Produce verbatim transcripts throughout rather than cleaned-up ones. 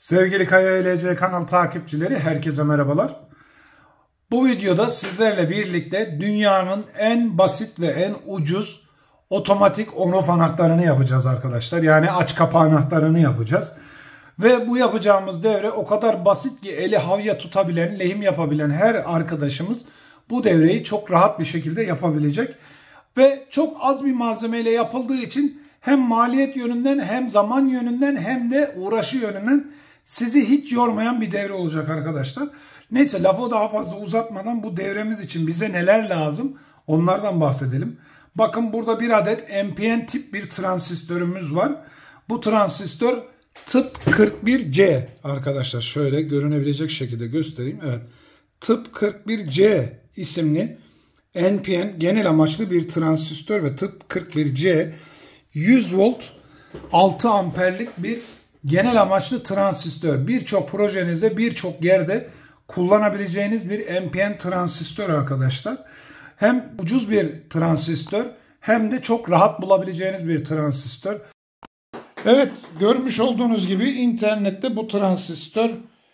Sevgili Kaya L C kanal takipçileri, herkese merhabalar. Bu videoda sizlerle birlikte dünyanın en basit ve en ucuz otomatik on-off anahtarını yapacağız arkadaşlar. Yani aç kapa anahtarını yapacağız. Ve bu yapacağımız devre o kadar basit ki eli havya tutabilen, lehim yapabilen her arkadaşımız bu devreyi çok rahat bir şekilde yapabilecek. Ve çok az bir malzemeyle yapıldığı için hem maliyet yönünden hem zaman yönünden hem de uğraşı yönünden sizi hiç yormayan bir devre olacak arkadaşlar. Neyse, lafı daha fazla uzatmadan bu devremiz için bize neler lazım onlardan bahsedelim. Bakın, burada bir adet N P N tip bir transistörümüz var. Bu transistör tıp kırk bir C arkadaşlar. Şöyle görünebilecek şekilde göstereyim. Evet. tıp kırk bir C isimli N P N genel amaçlı bir transistör ve tıp kırk bir C yüz volt altı amperlik bir genel amaçlı transistör. Birçok projenizde, birçok yerde kullanabileceğiniz bir N P N transistör arkadaşlar. Hem ucuz bir transistör hem de çok rahat bulabileceğiniz bir transistör. Evet, görmüş olduğunuz gibi internette bu transistör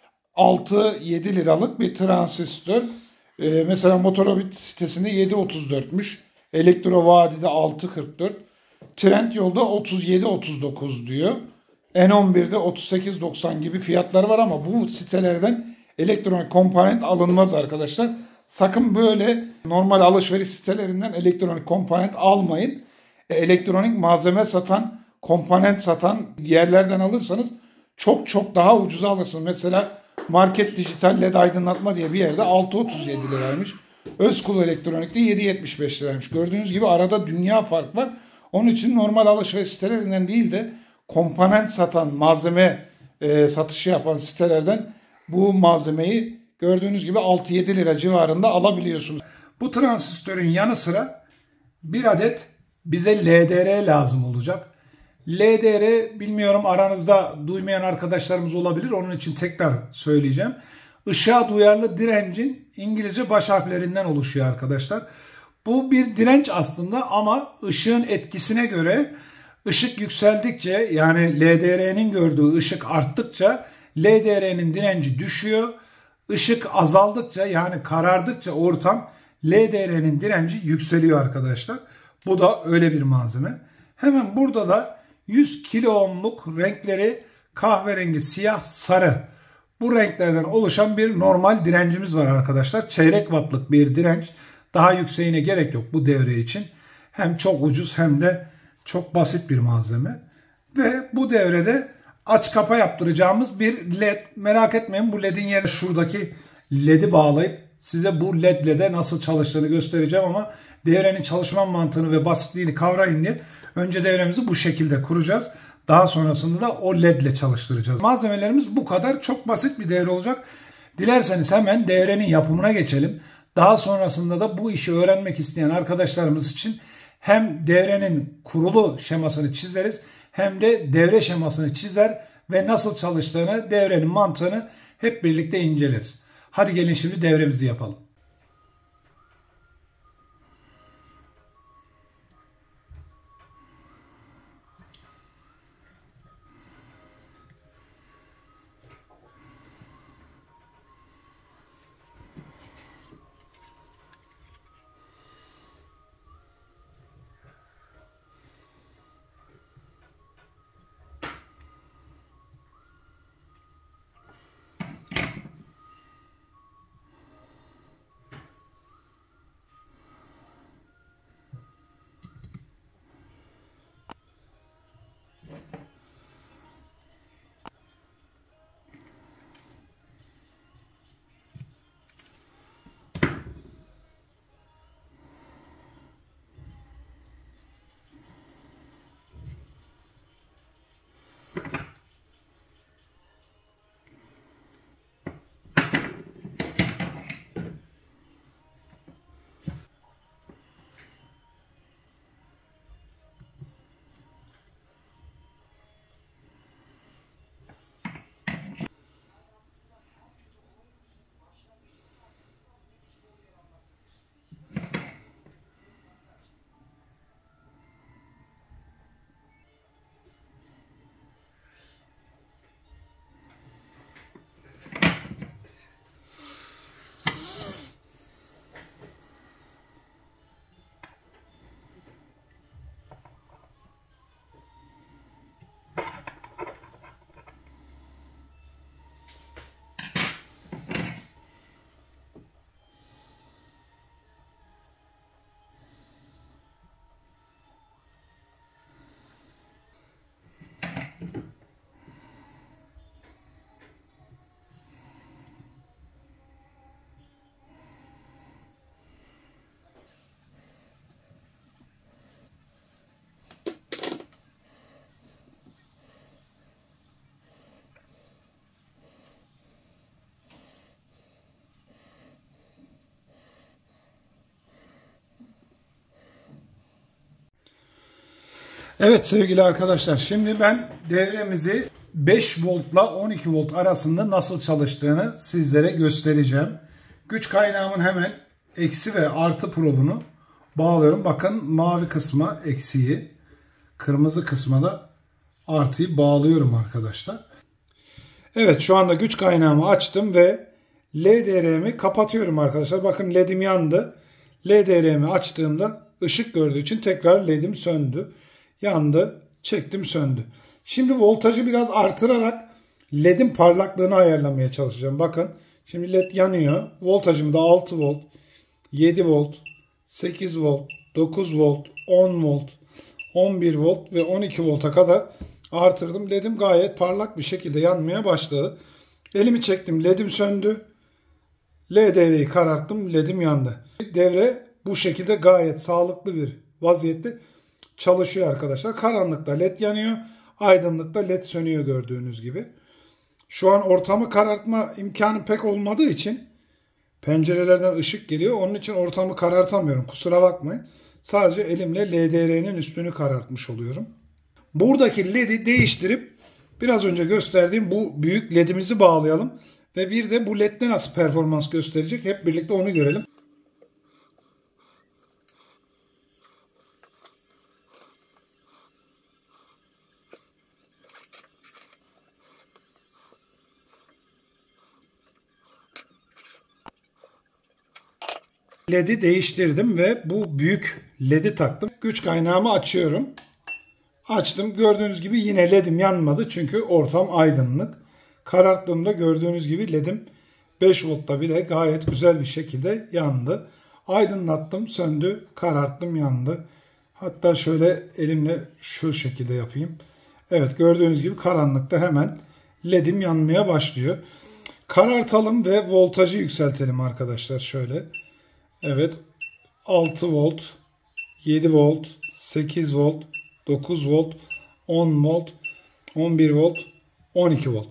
altı yedi liralık bir transistör. Ee, mesela Motorobit sitesinde yedi otuz dörtmüş. Elektrovadi'de altı kırk dört. Trendyol'da otuz yedi otuz dokuz diyor. N on bir'de otuz sekiz doksan gibi fiyatları var ama bu sitelerden elektronik komponent alınmaz arkadaşlar. Sakın böyle normal alışveriş sitelerinden elektronik komponent almayın. Elektronik malzeme satan, komponent satan yerlerden alırsanız çok çok daha ucuza alırsınız. Mesela Market Dijital L E D aydınlatma diye bir yerde altı otuz yedi liraymış. Özkul Elektronik'te yedi yetmiş beş liraymış. Gördüğünüz gibi arada dünya fark var. Onun için normal alışveriş sitelerinden değil de komponent satan, malzeme e, satışı yapan sitelerden bu malzemeyi gördüğünüz gibi altı yedi lira civarında alabiliyorsunuz. Bu transistörün yanı sıra bir adet bize L D R lazım olacak. L D R, bilmiyorum, aranızda duymayan arkadaşlarımız olabilir. Onun için tekrar söyleyeceğim. Işığa duyarlı direncin İngilizce baş harflerinden oluşuyor arkadaşlar. Bu bir direnç aslında ama ışığın etkisine göre ışık yükseldikçe, yani L D R'nin gördüğü ışık arttıkça L D R'nin direnci düşüyor. Işık azaldıkça, yani karardıkça ortam, L D R'nin direnci yükseliyor arkadaşlar. Bu da öyle bir malzeme. Hemen burada da yüz kilo ohmluk renkleri kahverengi, siyah, sarı, bu renklerden oluşan bir normal direncimiz var arkadaşlar. Çeyrek wattlık bir direnç. Daha yükseğine gerek yok bu devre için. Hem çok ucuz hem de çok basit bir malzeme. Ve bu devrede aç kapa yaptıracağımız bir led. Merak etmeyin, bu ledin yerine şuradaki ledi bağlayıp size bu ledle de nasıl çalıştığını göstereceğim ama devrenin çalışma mantığını ve basitliğini kavrayın diye önce devremizi bu şekilde kuracağız. Daha sonrasında da o ledle çalıştıracağız. Malzemelerimiz bu kadar. Çok basit bir devre olacak. Dilerseniz hemen devrenin yapımına geçelim. Daha sonrasında da bu işi öğrenmek isteyen arkadaşlarımız için hem devrenin kurulu şemasını çizeriz hem de devre şemasını çizer ve nasıl çalıştığını, devrenin mantığını hep birlikte inceleriz. Hadi gelin şimdi devremizi yapalım. Evet sevgili arkadaşlar, şimdi ben devremizi beş voltla on iki volt arasında nasıl çalıştığını sizlere göstereceğim. Güç kaynağımın hemen eksi ve artı probunu bağlıyorum. Bakın mavi kısma eksiyi, kırmızı kısma da artıyı bağlıyorum arkadaşlar. Evet, şu anda güç kaynağımı açtım ve L D R'mi kapatıyorum arkadaşlar. Bakın led'im yandı. L D R'mi açtığımda ışık gördüğü için tekrar led'im söndü. Yandı, çektim, söndü. Şimdi voltajı biraz artırarak led'in parlaklığını ayarlamaya çalışacağım. Bakın şimdi led yanıyor. Voltajım da altı volt, yedi volt, sekiz volt, dokuz volt, on volt, on bir volt ve on iki volta kadar artırdım. Led'im gayet parlak bir şekilde yanmaya başladı. Elimi çektim, led'im söndü. L D R'yi kararttım, led'im yandı. Devre bu şekilde gayet sağlıklı bir vaziyette çalışıyor arkadaşlar. Karanlıkta led yanıyor, aydınlıkta led sönüyor gördüğünüz gibi. Şu an ortamı karartma imkanı pek olmadığı için pencerelerden ışık geliyor. Onun için ortamı karartamıyorum. Kusura bakmayın. Sadece elimle L D R'nin üstünü karartmış oluyorum. Buradaki led'i değiştirip biraz önce gösterdiğim bu büyük led'imizi bağlayalım. Ve bir de bu led'de nasıl performans gösterecek hep birlikte onu görelim. Led'i değiştirdim ve bu büyük led'i taktım. Güç kaynağımı açıyorum. Açtım. Gördüğünüz gibi yine led'im yanmadı. Çünkü ortam aydınlık. Kararttığımda gördüğünüz gibi led'im beş voltta bile gayet güzel bir şekilde yandı. Aydınlattım, söndü, kararttım, yandı. Hatta şöyle elimle şu şekilde yapayım. Evet, gördüğünüz gibi karanlıkta hemen led'im yanmaya başlıyor. Karartalım ve voltajı yükseltelim arkadaşlar şöyle. Evet, altı volt, yedi volt, sekiz volt, dokuz volt, on volt, on bir volt, on iki volt.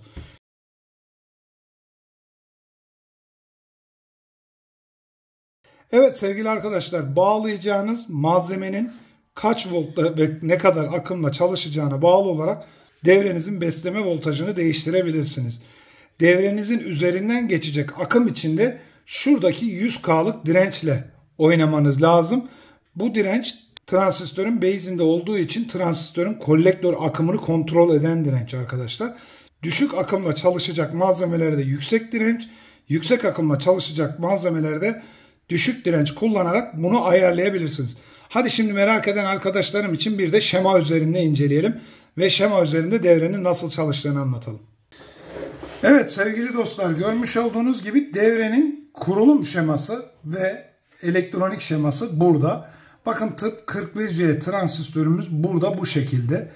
Evet sevgili arkadaşlar, bağlayacağınız malzemenin kaç voltta ve ne kadar akımla çalışacağına bağlı olarak devrenizin besleme voltajını değiştirebilirsiniz. Devrenizin üzerinden geçecek akım içinde şuradaki yüz K'lık dirençle oynamanız lazım. Bu direnç transistörün base'inde olduğu için transistörün kolektör akımını kontrol eden direnç arkadaşlar. Düşük akımla çalışacak malzemelerde yüksek direnç, yüksek akımla çalışacak malzemelerde düşük direnç kullanarak bunu ayarlayabilirsiniz. Hadi şimdi merak eden arkadaşlarım için bir de şema üzerinde inceleyelim ve şema üzerinde devrenin nasıl çalıştığını anlatalım. Evet sevgili dostlar, görmüş olduğunuz gibi devrenin kurulum şeması ve elektronik şeması burada. Bakın tıp kırk bir C transistörümüz burada bu şekilde.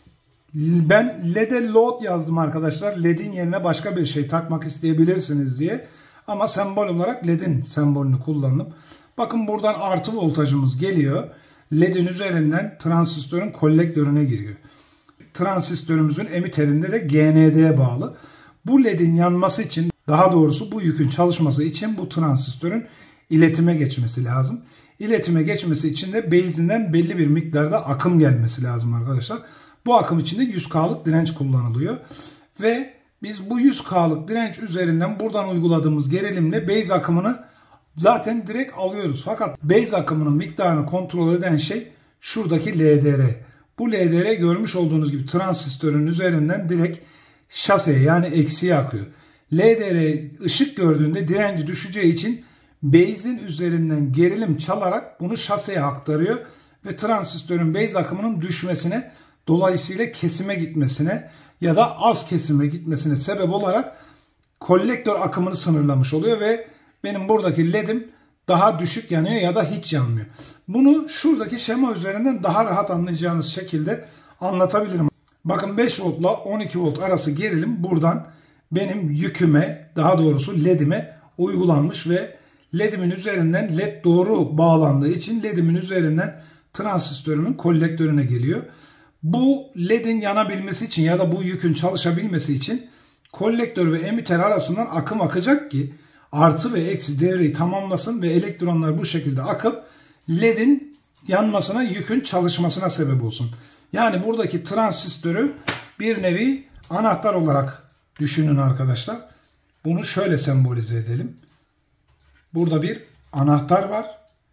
Ben led'e load yazdım arkadaşlar. Led'in yerine başka bir şey takmak isteyebilirsiniz diye. Ama sembol olarak led'in sembolünü kullandım. Bakın buradan artı voltajımız geliyor. Led'in üzerinden transistörün kolektörüne giriyor. Transistörümüzün emiterinde de G N D'ye bağlı. Bu led'in yanması için, daha doğrusu bu yükün çalışması için bu transistörün iletime geçmesi lazım. İletime geçmesi için de base'inden belli bir miktarda akım gelmesi lazım arkadaşlar. Bu akım için de yüz K'lık direnç kullanılıyor. Ve biz bu yüz K'lık direnç üzerinden buradan uyguladığımız gerilimle base akımını zaten direkt alıyoruz. Fakat base akımının miktarını kontrol eden şey şuradaki L D R. Bu L D R görmüş olduğunuz gibi transistörün üzerinden direkt şaseye yani eksiye akıyor. L D R ışık gördüğünde direnci düşeceği için base'in üzerinden gerilim çalarak bunu şaseye aktarıyor ve transistörün base akımının düşmesine, dolayısıyla kesime gitmesine ya da az kesime gitmesine sebep olarak kolektör akımını sınırlamış oluyor ve benim buradaki led'im daha düşük yanıyor ya da hiç yanmıyor. Bunu şuradaki şema üzerinden daha rahat anlayacağınız şekilde anlatabilirim. Bakın beş voltla on iki volt arası gerilim buradan benim yüküme, daha doğrusu led'ime uygulanmış ve led'imin üzerinden led doğru bağlandığı için led'imin üzerinden transistörümün kolektörüne geliyor. Bu led'in yanabilmesi için ya da bu yükün çalışabilmesi için kolektör ve emitter arasından akım akacak ki artı ve eksi devreyi tamamlasın ve elektronlar bu şekilde akıp led'in yanmasına, yükün çalışmasına sebep olsun. Yani buradaki transistörü bir nevi anahtar olarak düşünün arkadaşlar. Bunu şöyle sembolize edelim. Burada bir anahtar var.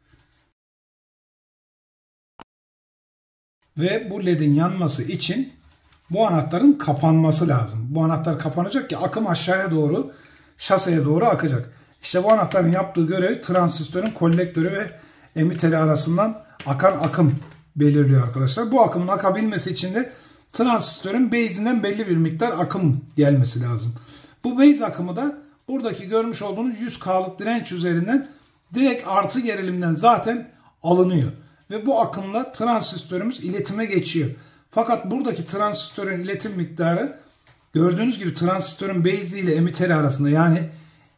Ve bu ledin yanması için bu anahtarın kapanması lazım. Bu anahtar kapanacak ki akım aşağıya doğru, şaseye doğru akacak. İşte bu anahtarın yaptığı görev transistörün kolektörü ve emiteri arasından akan akım belirliyor arkadaşlar. Bu akımın akabilmesi için de transistörün base'inden belli bir miktar akım gelmesi lazım. Bu base akımı da buradaki görmüş olduğunuz yüz K'lık direnç üzerinden direkt artı gerilimden zaten alınıyor. Ve bu akımla transistörümüz iletime geçiyor. Fakat buradaki transistörün iletim miktarı gördüğünüz gibi transistörün base ile emiteri arasında, yani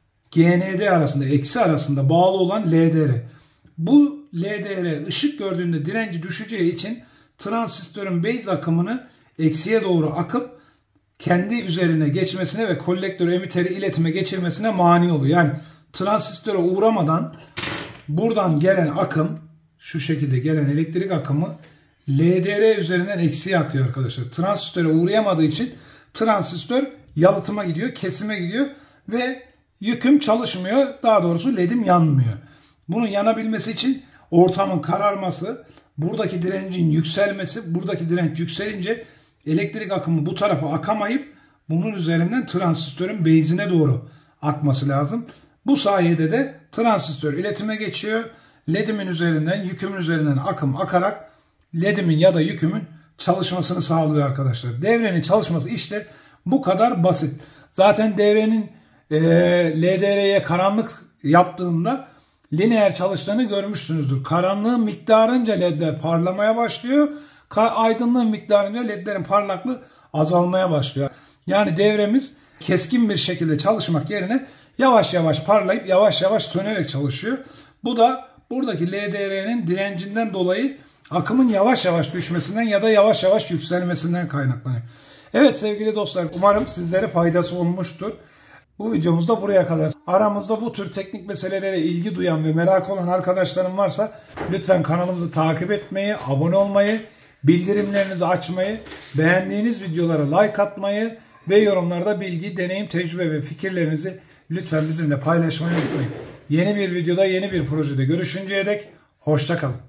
G N D arasında, eksi arasında bağlı olan L D R. Bu L D R ışık gördüğünde direnci düşeceği için transistörün base akımını eksiye doğru akıp kendi üzerine geçmesine ve kolektör emiteri iletime geçirmesine mani oluyor. Yani transistöre uğramadan buradan gelen akım, şu şekilde gelen elektrik akımı L D R üzerinden eksiye akıyor arkadaşlar. Transistöre uğrayamadığı için transistör yalıtıma gidiyor, kesime gidiyor ve yüküm çalışmıyor. Daha doğrusu ledim yanmıyor. Bunun yanabilmesi için ortamın kararması, buradaki direncin yükselmesi, buradaki direnç yükselince elektrik akımı bu tarafa akamayıp bunun üzerinden transistörün base'ine doğru akması lazım. Bu sayede de transistör iletime geçiyor. Ledimin üzerinden, yükümün üzerinden akım akarak ledimin ya da yükümün çalışmasını sağlıyor arkadaşlar. Devrenin çalışması işte bu kadar basit. Zaten devrenin e, L D R'ye karanlık yaptığında lineer çalıştığını görmüşsünüzdür. Karanlığın miktarınca ledler parlamaya başlıyor. Aydınlığın miktarınca ledlerin parlaklığı azalmaya başlıyor. Yani devremiz keskin bir şekilde çalışmak yerine yavaş yavaş parlayıp yavaş yavaş sönerek çalışıyor. Bu da buradaki L D R'nin direncinden dolayı akımın yavaş yavaş düşmesinden ya da yavaş yavaş yükselmesinden kaynaklanıyor. Evet sevgili dostlar, umarım sizlere faydası olmuştur. Bu videomuz da buraya kadar. Aramızda bu tür teknik meselelere ilgi duyan ve merak olan arkadaşlarım varsa lütfen kanalımızı takip etmeyi, abone olmayı, bildirimlerinizi açmayı, beğendiğiniz videolara like atmayı ve yorumlarda bilgi, deneyim, tecrübe ve fikirlerinizi lütfen bizimle paylaşmayı unutmayın. Yeni bir videoda, yeni bir projede görüşünceye dek hoşça kalın.